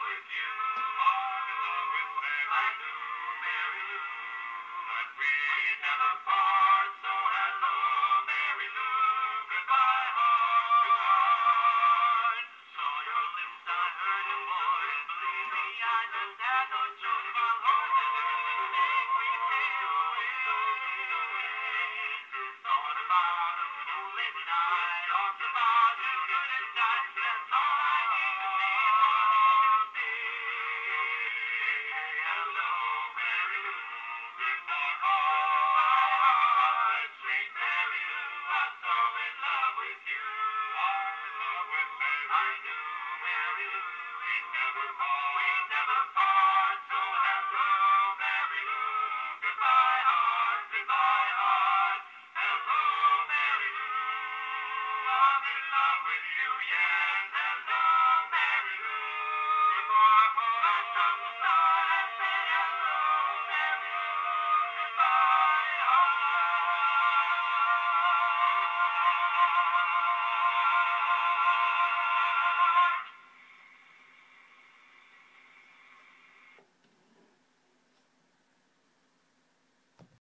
with you. Fall in love with Mary Lou, Mary Lou. But we never part, so hello, Mary Lou. Goodbye, heart. Saw your lips, I heard your voice. Believe me, I just had no choice. My heart didn't make me stay away. Thought about a moonlit night, talked about you good and night. That's all I need to say. Hello, Mary Lou, goodbye, heart. Sweet Mary Lou, I'm so in love with you. I'm in love with Mary. I knew Mary Lou, we'd never part.